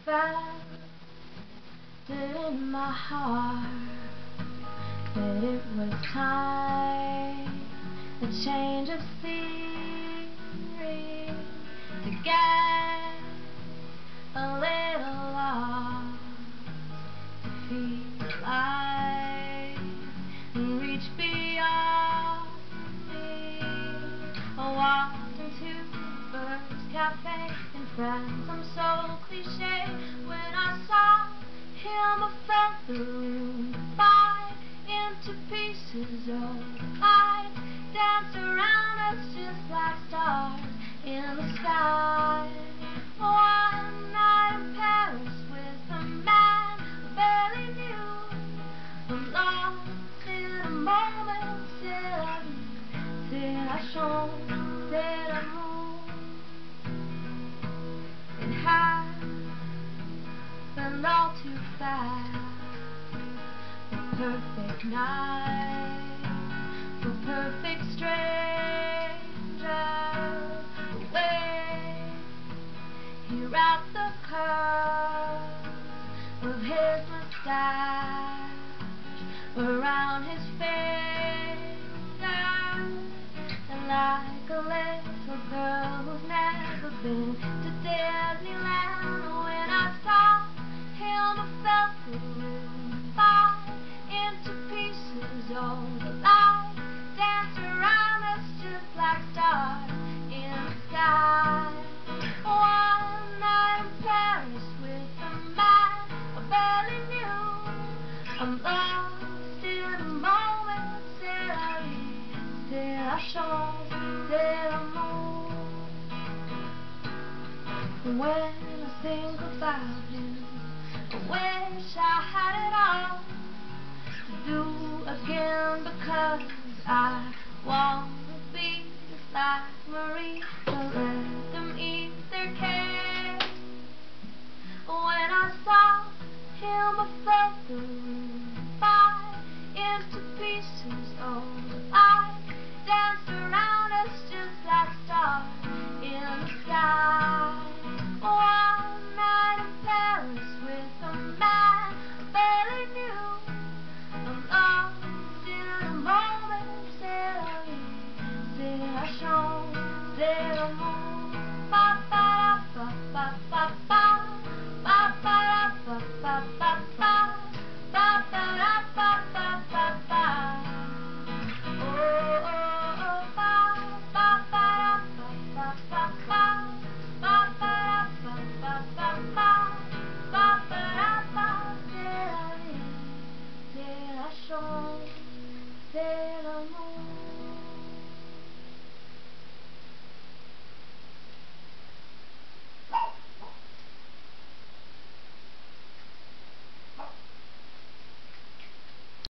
felt it in my heart that it was time, a change of scenery, to get a little lost, to feel alive and reach beyond me. I walked into the first cafe in France. I'm so cliche. When I saw him, I felt the room divide into pieces. Oh, the light danced around us just like stars in the sky. One night in Paris with a man I barely knew. I'm lost in a moment. C'est la vie, c'est la chance, c'est l'amour. It happened all too fast. The perfect night, the perfect stranger. The way he wrapped the curve of his mustache around his fingers, and like a little girl who's never been to Disneyland, when I saw him, I felt the room fall into pieces. Oh, the light danced around us just like stars in the sky. One night in Paris with a man I barely knew. I'm lost in a moment. C'est la vie, c'est la chance, c'est l'amour. When I think about you, I wish I had it all to do again, because I want to be just like Marie, but let them eat their cake. When I saw him, I felt the